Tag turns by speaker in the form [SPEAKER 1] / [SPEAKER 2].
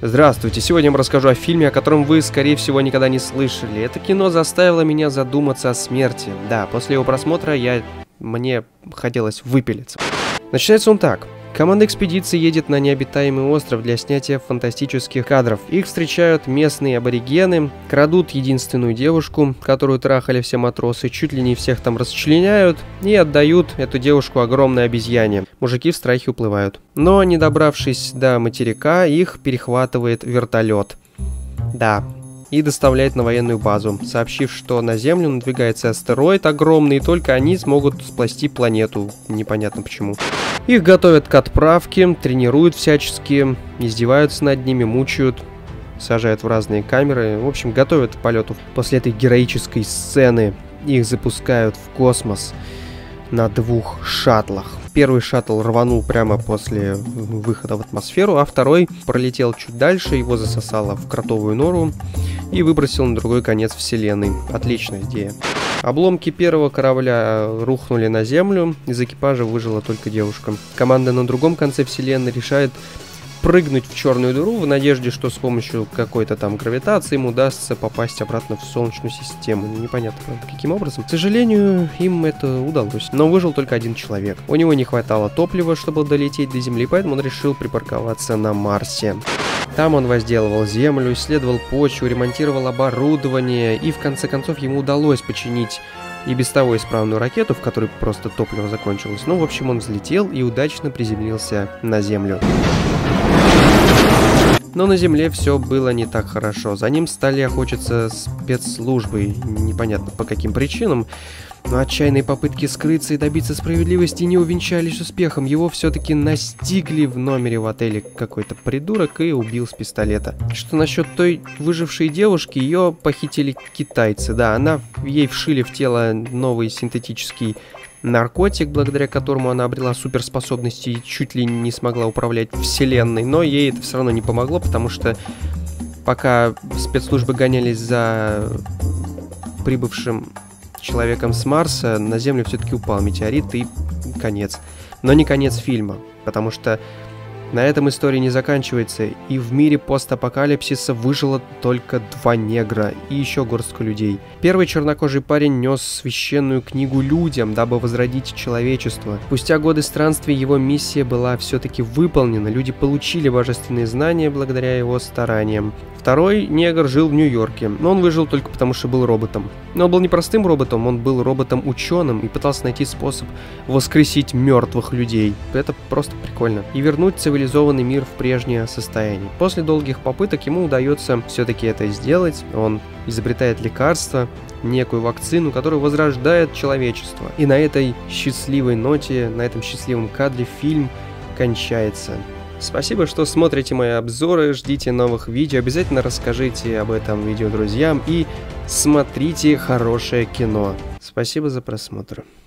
[SPEAKER 1] Здравствуйте, сегодня я вам расскажу о фильме, о котором вы, скорее всего, никогда не слышали. Это кино заставило меня задуматься о смерти. Да, после его просмотра мне хотелось выпилиться. Начинается он так. Команда экспедиции едет на необитаемый остров для снятия фантастических кадров. Их встречают местные аборигены, крадут единственную девушку, которую трахали все матросы, чуть ли не всех там расчленяют и отдают эту девушку огромной обезьяне. Мужики в страхе уплывают. Но, не добравшись до материка, их перехватывает вертолет. Да. И доставляет на военную базу, сообщив, что на Землю надвигается астероид огромный, и только они смогут спасти планету. Непонятно почему. Их готовят к отправке, тренируют всячески, издеваются над ними, мучают, сажают в разные камеры. В общем, готовят к полету. После этой героической сцены их запускают в космос на 2 шаттлах. Первый шаттл рванул прямо после выхода в атмосферу, а второй пролетел чуть дальше, его засосало в кротовую нору и выбросил на другой конец вселенной. Отличная идея. Обломки первого корабля рухнули на землю, из экипажа выжила только девушка. Команда на другом конце вселенной решает прыгнуть в черную дыру в надежде, что с помощью какой-то там гравитации им удастся попасть обратно в Солнечную систему. Непонятно, правда, каким образом. К сожалению, им это удалось. Но выжил только один человек. У него не хватало топлива, чтобы долететь до Земли, поэтому он решил припарковаться на Марсе. Там он возделывал землю, исследовал почву, ремонтировал оборудование, и в конце концов ему удалось починить и без того исправную ракету, в которой просто топливо закончилось. Ну, в общем, он взлетел и удачно приземлился на Землю. Но на Земле все было не так хорошо. За ним стали охотиться спецслужбы, непонятно по каким причинам. Но отчаянные попытки скрыться и добиться справедливости не увенчались успехом. Его все-таки настигли в номере в отеле какой-то придурок и убил с пистолета. Что насчет той выжившей девушки, ее похитили китайцы. Да, ей вшили в тело новый синтетический наркотик, благодаря которому она обрела суперспособности и чуть ли не смогла управлять вселенной. Но ей это все равно не помогло, потому что пока спецслужбы гонялись за прибывшим человеком с Марса, на Землю все-таки упал метеорит и конец. Но не конец фильма, потому что на этом история не заканчивается, и в мире постапокалипсиса выжило только 2 негра и еще горстка людей. Первый чернокожий парень нес священную книгу людям, дабы возродить человечество. Спустя годы странствий его миссия была все-таки выполнена, люди получили божественные знания благодаря его стараниям. Второй негр жил в Нью-Йорке, но он выжил только потому, что был роботом. Но он был не простым роботом, он был роботом-ученым и пытался найти способ воскресить мертвых людей. Это просто прикольно. И вернуть цивилизованный мир в прежнее состояние. После долгих попыток ему удается все-таки это сделать. Он изобретает лекарство, некую вакцину, которая возрождает человечество. И на этой счастливой ноте, на этом счастливом кадре фильм кончается. Спасибо, что смотрите мои обзоры, ждите новых видео, обязательно расскажите об этом видео друзьям и смотрите хорошее кино. Спасибо за просмотр.